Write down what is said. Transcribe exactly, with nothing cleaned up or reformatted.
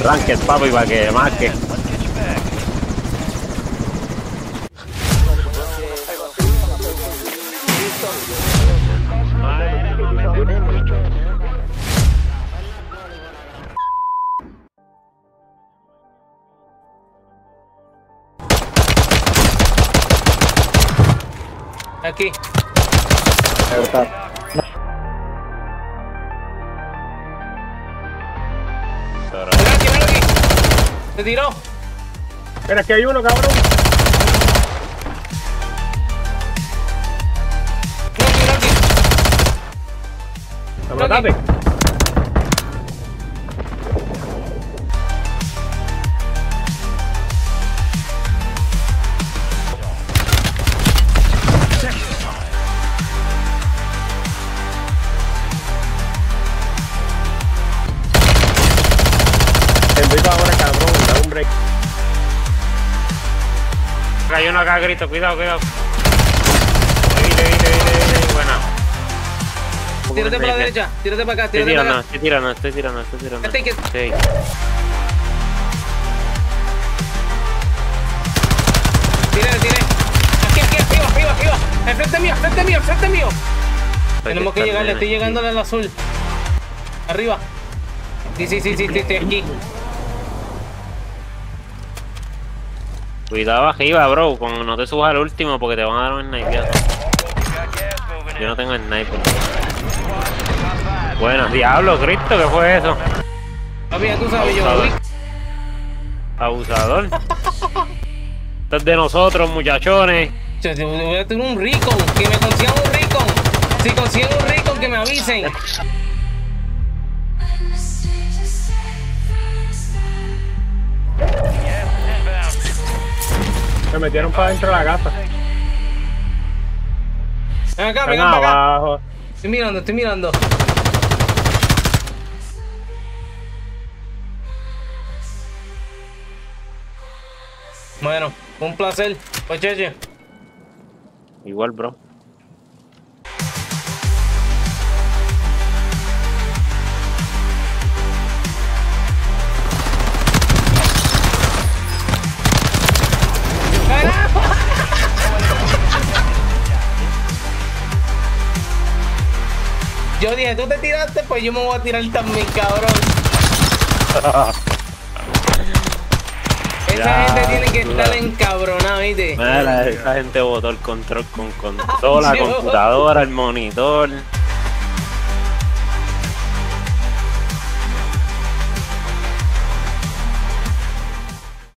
Ranked, papi, para que marque. Aquí. Ahí está. Mira aquí, mira aquí. Se tiró. Mira, que hay uno, cabrón. Mira aquí, mira aquí. ¿Lo mataste? Te invito ahora, cabrón, da un break. Hay uno acá, grito, cuidado, cuidado. Vine, vine, vine, vine, buena. Tírate para la derecha, tírate para acá, Estoy tírate para tirando, acá. estoy tirando, estoy tirando, estoy tirando. Este que- Sí. Tírale, tírale. Aquí, aquí, arriba, arriba, arriba. Enfrente mío, enfrente mío, enfrente mío. Tenemos que llegarle, estoy llegándole al azul. Arriba. Sí, sí, sí, sí, sí, estoy aquí. Cuidado arriba, bro, con no te subas al último porque te van a dar un sniper. Yo no tengo sniper. Bueno, diablo, Cristo, ¿qué fue eso? Papi, ya tú sabes, yo. Abusador. Uy. Abusador. Esto es de nosotros, muchachones. Yo yo voy a tener un recon, que me consigan un recon. Si consiguen un recon, que me avisen. Me metieron para dentro de la casa. Ven acá, Están vengan para acá. abajo. Estoy mirando, estoy mirando. Bueno, un placer. Pues, cheche. Igual, bro. Yo dije, tú te tiraste, pues yo me voy a tirar también, cabrón. Esa Ya, gente tiene que dura. estar encabronada, ¿viste? Mira, esa gente botó el control con consola, Yo- computadora, el monitor.